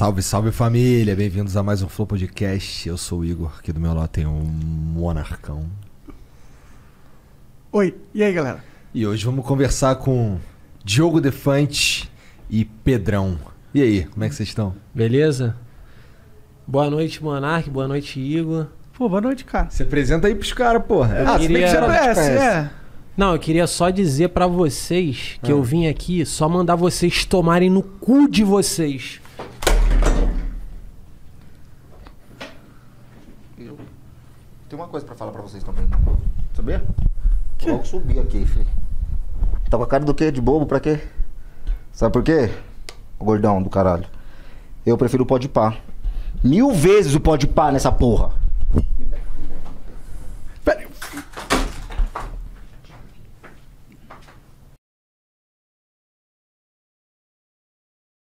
Salve, salve família, bem-vindos a mais um Flow Podcast. Eu sou o Igor, aqui do meu lado tem um Monarcão. Oi, e aí galera? E hoje vamos conversar com Diogo Defante e Pedrão. E aí, como é que vocês estão? Beleza? Boa noite, Monark, boa noite, Igor. Pô, boa noite, cara. Se apresenta aí pros caras, porra. Eu se bem que queria- já Conhece, conhece. é. Não, eu queria só dizer pra vocês que eu vim aqui só mandar vocês tomarem no cu de vocês. Tem uma coisa pra falar pra vocês também. Sabia? Logo subir aqui, filho. Tá com a cara do quê? De bobo? Pra quê? Sabe por quê? O gordão do caralho. Eu prefiro o Podpah. 1000 vezes o Podpah nessa porra.